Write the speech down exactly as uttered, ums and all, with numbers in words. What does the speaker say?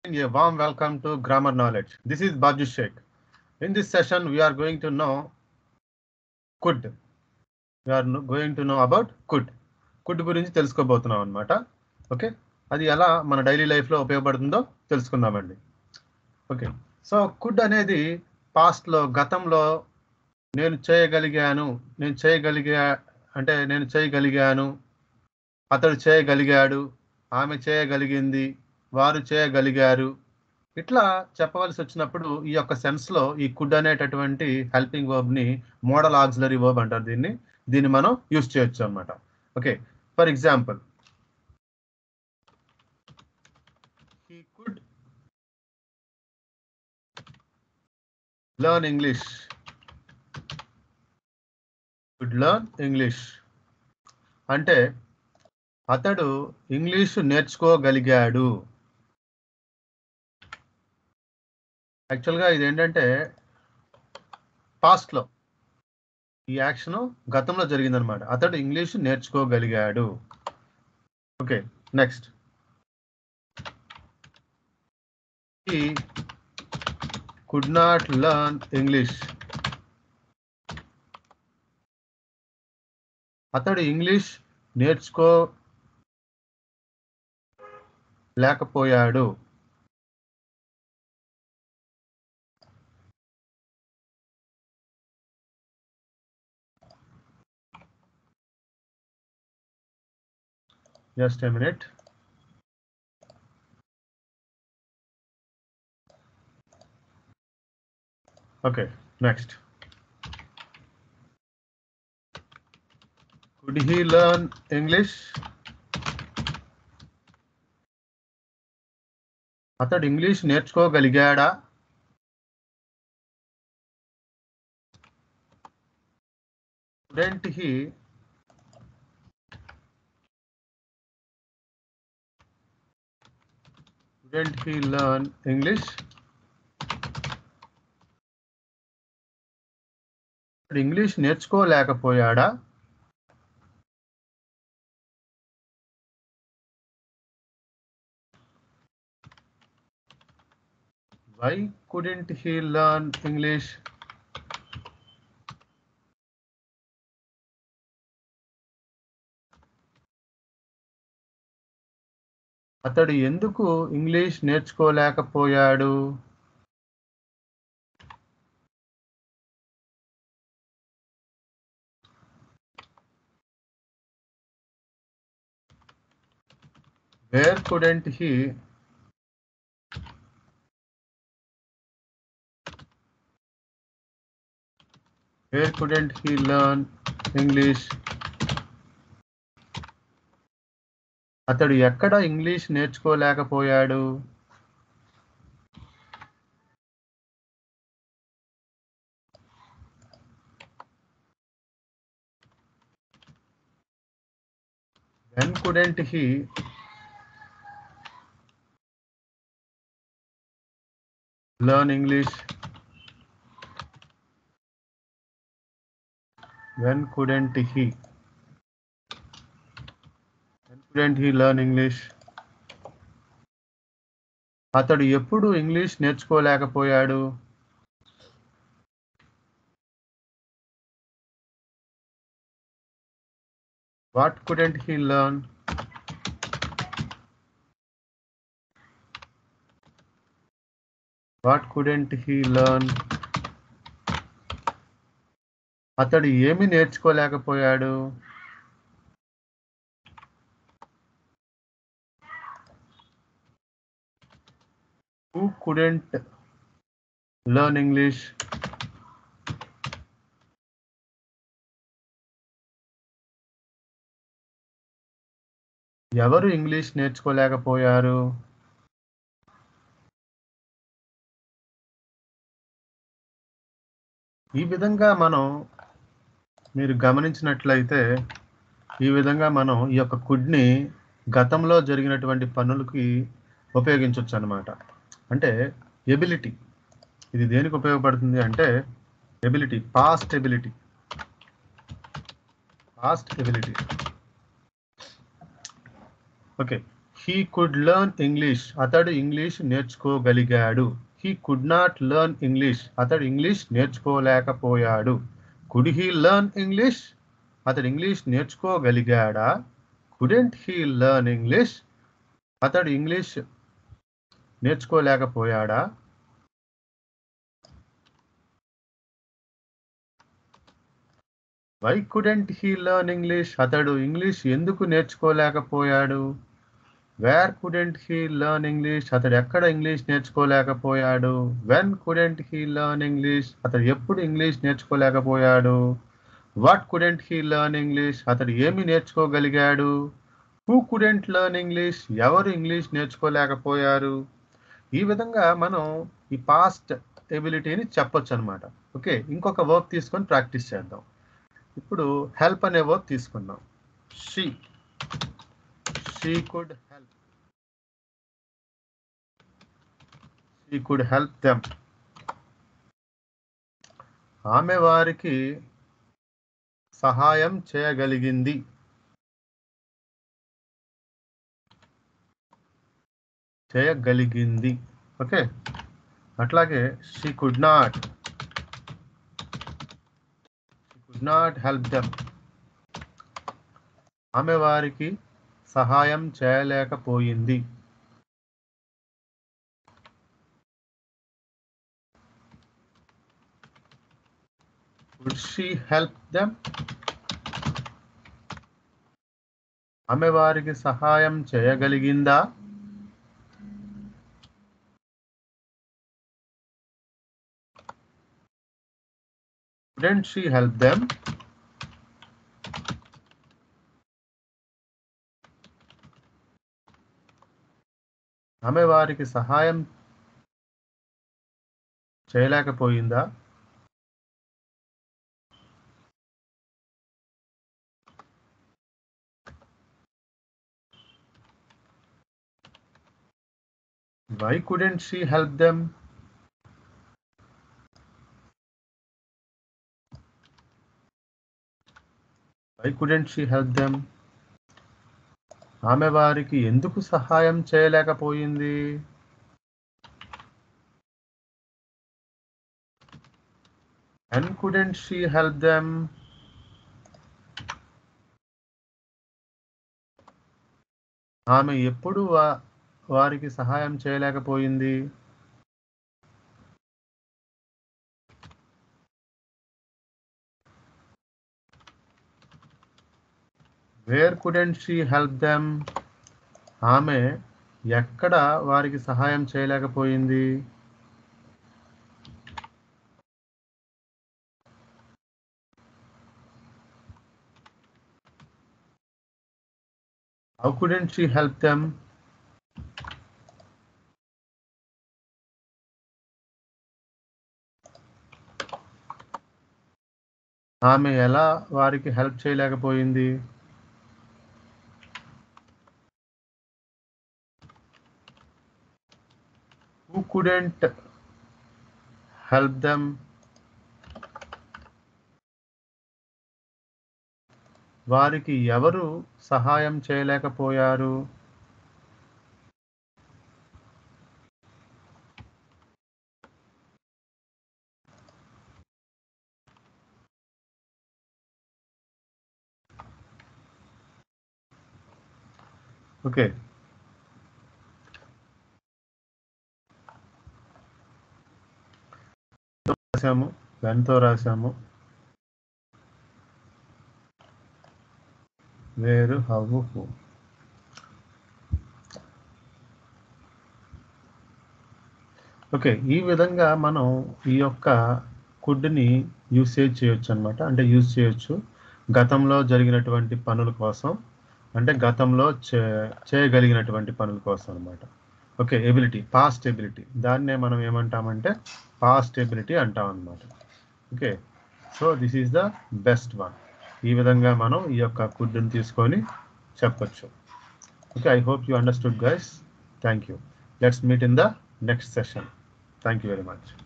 A warm welcome to Grammar Knowledge. This is Baju Sheikh. In this session, we are going to know could. We are going to know about could. Could గురించి తెలుసుకోబోతున్నాం అన్నమాట. Okay, అది ఎలా మన daily లైఫ్లో ఉపయోగపడుతుందో తెలుసుకుందామండి. Okay, so could అనేది పాస్ట్లో గతంలో నేను చేయగలిగాను, నేను చేయగలిగా అంటే నేను చేయగలిగాను, అతడు చేయగలిగాడు, ఆమె చేయగలిగింది, వారు చేయగలిగారు, ఇట్లా చెప్పవలసి వచ్చినప్పుడు ఈ యొక్క సెన్స్లో ఈ కుడ్ అనేటటువంటి హెల్పింగ్ వర్బ్ని మోడల్ ఆక్సిలరీ వర్బ్ అంటారు. దీన్ని దీన్ని మనం యూజ్ చేయొచ్చు అనమాట. Okay, for example, he could learn English. Could learn English అంటే అతడు ఇంగ్లీషు నేర్చుకోగలిగాడు. యాక్చువల్గా ఇది ఏంటంటే పాస్ట్లో ఈ యాక్షన్ గతంలో జరిగిందనమాట. అతడు ఇంగ్లీషు నేర్చుకోగలిగాడు. Okay, next, he could not learn English. అతడు ఇంగ్లీష్ నేర్చుకోలేకపోయాడు. Just a minute. Okay, next. Could he learn English? అతడు ఇంగ్లీష్ నేర్చుకోగలిగాడా? Couldn't he Couldn't he learn English? అతడు ఇంగ్లీష్ నేర్చుకోలేకపోయాడా? Why couldn't he learn English? అతడు ఎందుకు English నేర్చుకోలేకపోయాడు? Where couldn't he Where couldn't he learn English? అతడు ఎక్కడ English నేర్చుకోలేకపోయాడు? When couldn't he learn English? When couldn't he When couldn't he learn English? అతడు ఎప్పుడు ఇంగ్లీష్ నేర్చుకోలేకపోయాడు? What couldn't he learn? What couldn't he learn? అతడు ఏమి నేర్చుకోలేకపోయాడు? Who couldn't learn English? ఎవరు ఇంగ్లీష్ నేర్చుకోలేకపోయారు? ఈ విధంగా మనం మీరు గమనించినట్లయితే ఈ విధంగా మనం ఈ యొక్క కుడ్ని గతంలో జరిగినటువంటి పనులకి ఉపయోగించవచ్చు అన్నమాట. అంటే ఎబిలిటీ, ఇది దేనికి ఉపయోగపడుతుంది అంటే ability, past ability past ability okay, he could learn English, అతడు ఇంగ్లీష్ నేర్చుకోగలిగాడు. He could not learn English, అతడు ఇంగ్లీష్ నేర్చుకోలేకపోయాడు. కుడ్ హీ లెర్న్ ఇంగ్లీష్, అతడు ఇంగ్లీష్ నేర్చుకోగలిగాడా. కుడెంట్ హీ లెర్న్ ఇంగ్లీష్, అతడు ఇంగ్లీష్ నేర్చుకోలేకపోయాడా. Why couldn't he learn English, అతడు English ఎందుకు నేర్చుకోలేకపోయాడు. Where couldn't he learn English, అతడు ఎక్కడ ఇంగ్లీష్ నేర్చుకోలేకపోయాడు. When couldn't he learn English, అతడు ఎప్పుడు ఇంగ్లీష్ నేర్చుకోలేకపోయాడు. What couldn't he learn English, అతడు ఏమి నేర్చుకోగలిగాడు. హూ కుడెంట్ లెర్న్ ఇంగ్లీష్, ఎవరు ఇంగ్లీష్ నేర్చుకోలేకపోయారు. ఈ విధంగా మనం ఈ పాస్ట్ ఎబిలిటీని చెప్పొచ్చు అనమాట. ఓకే, ఇంకొక వర్బ్ తీసుకొని ప్రాక్టీస్ చేద్దాం. ఇప్పుడు హెల్ప్ అనే వర్బ్ తీసుకుందాం. She she could help she could help them. ఆమె వారికి సహాయం చేయగలిగింది. చేయగలిగింది ఓకే. అట్లాగే she could not she could not help them, ఆమె వారికి సహాయం చేయలేకపోయింది. కుడ్ షీ హెల్ప్ దెమ్, ఆమె వారికి సహాయం చేయగలిగిందా. Couldn't she help them? ఆమె వారికి సహాయం చేయలేకపోయిందా. Why couldn't she help them? Why couldn't she help them? ఆమె వారికి ఎందుకు సహాయం చేయలేకపోయింది. And couldn't she help them? ఆమె ఎప్పుడు వారికి సహాయం చేయలేకపోయింది. Where couldn't she help them? ఆమె ఎక్కడ వారికి సహాయం చేయలేకపోయింది. How couldn't she help them? ఆమె ఎలా వారికి హెల్ప్ చేయలేకపోయింది. Who couldn't help them? వారికి ఎవరు సహాయం చేయలేకపోయారు. ఓకే, రాసాము, పెన్తో రాసాము. Where how who. ఓకే, ఈ విధంగా మనం ఈ యొక్క కుడ్ని యూసేజ్ చేయొచ్చు అనమాట. అంటే యూజ్ చేయొచ్చు గతంలో జరిగినటువంటి పనుల కోసం, అంటే గతంలో చే చేయగలిగినటువంటి పనుల కోసం అనమాట. ఓకే, ఎబిలిటీ, పాస్ట్ ఎబిలిటీ, దాన్నే మనం ఏమంటామంటే పాస్ట్ ఎబిలిటీ అంటాం అనమాట. Okay, so this is the best one. ఈ విధంగా మనం ఈ యొక్క కుడ్ని తీసుకొని చెప్పచ్చు. Okay, I hope you understood guys. Thank you. Let's meet in the next session. Thank you very much.